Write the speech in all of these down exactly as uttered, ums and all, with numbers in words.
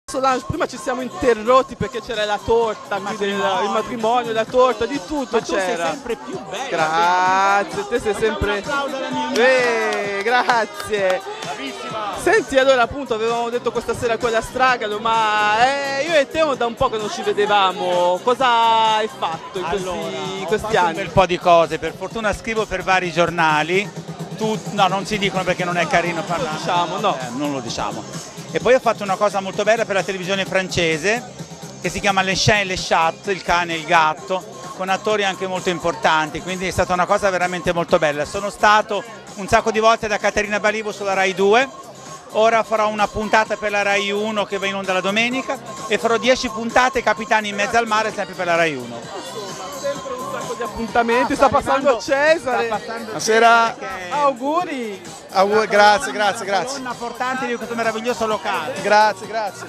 Solange, prima ci siamo interrotti perché c'era la torta, il matrimonio, il matrimonio, la torta, di tutto c'era. Tu sei sempre più bella. Grazie, te sei sempre... Eh, grazie. Senti, allora appunto avevamo detto questa sera con la Stragalo, ma eh, io e te da un po' che non ci vedevamo, cosa hai fatto in questi, Allora, in ho questi fatto anni? un bel po' di cose, per fortuna scrivo per vari giornali, tu, no non si dicono perché non è carino parlare, diciamo, no. Eh, non lo diciamo. E poi ho fatto una cosa molto bella per la televisione francese che si chiama Les Chiens et les Chats, il cane e il gatto, con attori anche molto importanti, quindi è stata una cosa veramente molto bella. Sono stato un sacco di volte da Caterina Balivo sulla Rai due, ora farò una puntata per la Rai uno che va in onda la domenica e farò dieci puntate Capitani in mezzo al mare sempre per la Rai uno. Sempre un sacco di appuntamenti, ah, sta, sta passando Cesare. Sta passando Buonasera. Cesare auguri. Auguri, grazie, grazie, grazie. Una portante di questo meraviglioso locale. Grazie, grazie.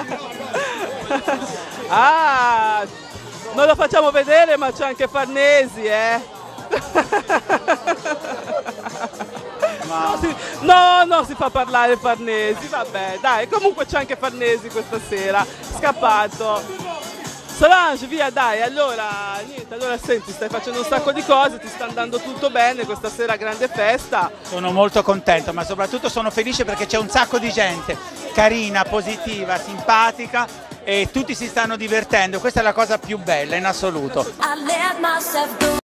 Ah, non lo facciamo vedere, ma c'è anche Farnesi, eh. Ma... No, si, no, no, si fa parlare Farnesi, vabbè, dai, comunque c'è anche Farnesi questa sera, scappato. Solange, via, dai, allora, niente, allora senti, stai facendo un sacco di cose, ti sta andando tutto bene, questa sera grande festa. Sono molto contento, ma soprattutto sono felice perché c'è un sacco di gente carina, positiva, simpatica e tutti si stanno divertendo, questa è la cosa più bella in assoluto.